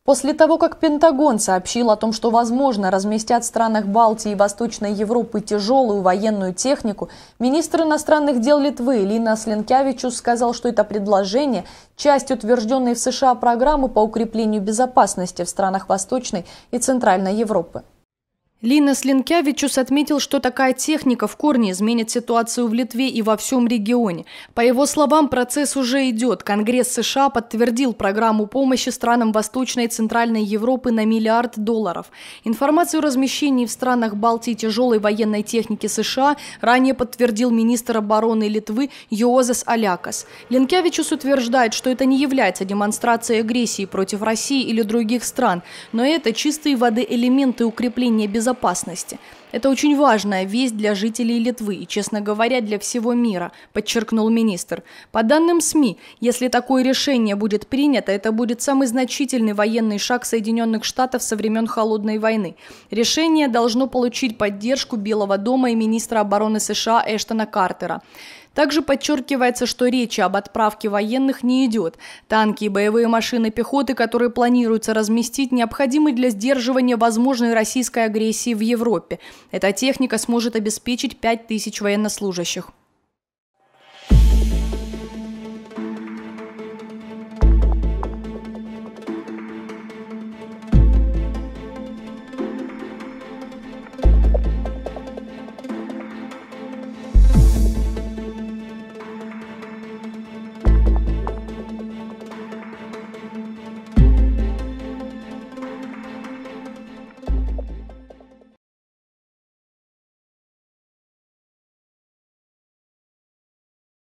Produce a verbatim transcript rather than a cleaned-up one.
После того, как Пентагон сообщил о том, что, возможно, разместят в странах Балтии и Восточной Европы тяжелую военную технику, министр иностранных дел Литвы Линас Линкевичус сказал, что это предложение – часть утвержденной в США программы по укреплению безопасности в странах Восточной и Центральной Европы. Линас Линкевичус отметил, что такая техника в корне изменит ситуацию в Литве и во всем регионе. По его словам, процесс уже идет. Конгресс США подтвердил программу помощи странам Восточной и Центральной Европы на миллиард долларов. Информацию о размещении в странах Балтии тяжелой военной техники США ранее подтвердил министр обороны Литвы Юозас Олякас. Линкевичус утверждает, что это не является демонстрацией агрессии против России или других стран, но это чистой воды элементы укрепления безопасности. безопасности. Это очень важная весть для жителей Литвы и, честно говоря, для всего мира, подчеркнул министр. По данным СМИ, если такое решение будет принято, это будет самый значительный военный шаг Соединенных Штатов со времен Холодной войны. Решение должно получить поддержку Белого дома и министра обороны США Эштона Картера. Также подчеркивается, что речи об отправке военных не идет. Танки и боевые машины пехоты, которые планируется разместить, необходимы для сдерживания возможной российской агрессии в Европе. Эта техника сможет обеспечить пять тысяч военнослужащих.